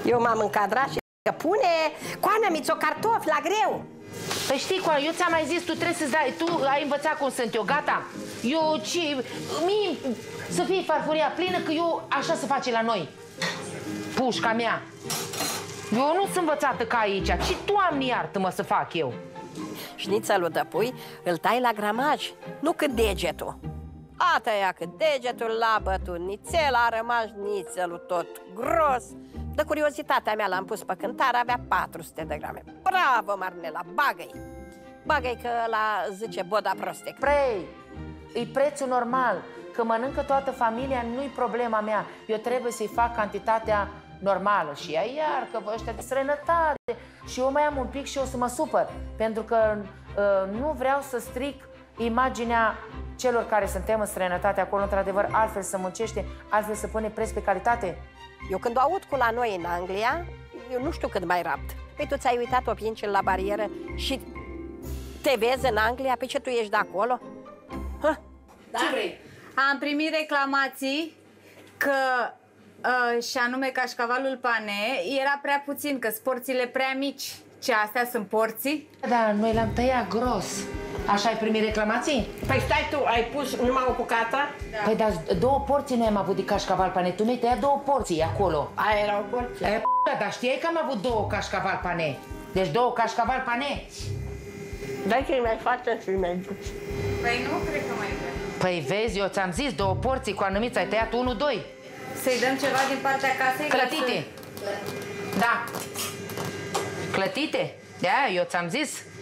Eu m-am încadrat și că pune Coana mi-ți-o cartofi la greu. Păi știi, Coana, eu ți-am mai zis, tu trebuie să-ți dai, tu ai învățat cum sunt eu, gata? Eu, mie, să fie farfuria plină, că eu așa se face la noi. Pușca mea. Eu nu sunt învățată ca aici, ci Doamne iartă-mă să fac eu. Șnițelul de pui îl tai la gramaj, nu cât degetul. A tăiat cât degetul, l-a bătut nițel, a rămas nițelul tot gros. De curiozitatea mea l-am pus pe cântar, avea 400 de grame. Bravo, Marnela, bagă-i! Bagă-i că ăla zice boda proste. Prei, e prețul normal, că mănâncă toată familia, nu-i problema mea. Eu trebuie să-i fac cantitatea normală și ea iar că ăștia de străinătate. Și eu mai am un pic și o să mă supăr, pentru că nu vreau să stric imaginea celor care suntem în străinătate acolo, într-adevăr, altfel se muncește, altfel se pune preț pe calitate. Eu când o aud cu la noi în Anglia, eu nu știu cât mai rapt. Păi tu ți-ai uitat o pincel la barieră și te vezi în Anglia, pe ce tu ești de acolo? Da? Ce vrei? Am primit reclamații că, și anume cașcavalul pane, era prea puțin, că sunt porțiile prea mici. Ce, astea sunt porții? Da, noi l-am tăiat gros. Așa ai primit reclamații? Păi stai tu, ai pus numai o bucată? Da. Păi dar 2 porții noi am avut de cașcaval pane. Tu mi-ai tăiat 2 porții acolo. Aia era o porție. Dar știai că am avut 2 cașcaval pane. Deci 2 cașcaval pane. Dai că-i mai față și mai duci. Păi nu cred că mai vrea. Păi vezi, eu ți-am zis 2 porții cu anumiți, ai tăiat 1-2. Să-i dăm ceva din partea casei? Clătite. Da. Clătite? De-aia eu ți-am zis.